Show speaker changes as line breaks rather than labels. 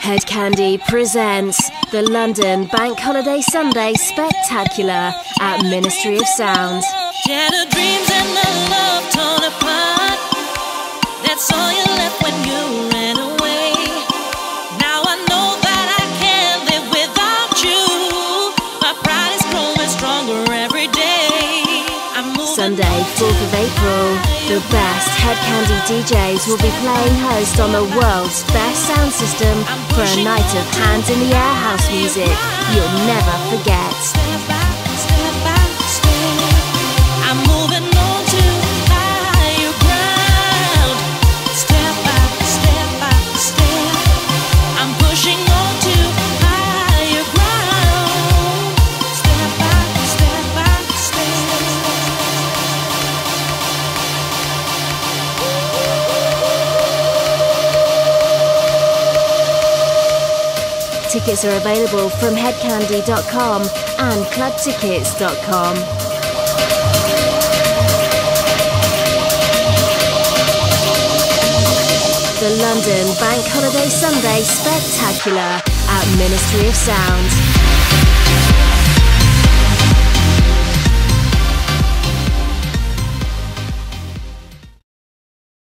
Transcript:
Hed Kandi presents the London Bank Holiday Sunday Spectacular at Ministry of Sound.
Shattered dreams and the love torn apart. That's all you left when you ran away. Now I know that I can't live without you. My pride is growing stronger every day.
Sunday, 4th of April, the best Hed Kandi DJs will be playing host on the world's best sound system for a night of hands in the air house music you'll never forget.
Step by step, I'm moving on to higher ground. Step by step, I'm pushing on to higher ground. Step by step.
Tickets are available from hedkandi.com and clubtickets.com. The London Bank Holiday Sunday Spectacular at Ministry of Sound.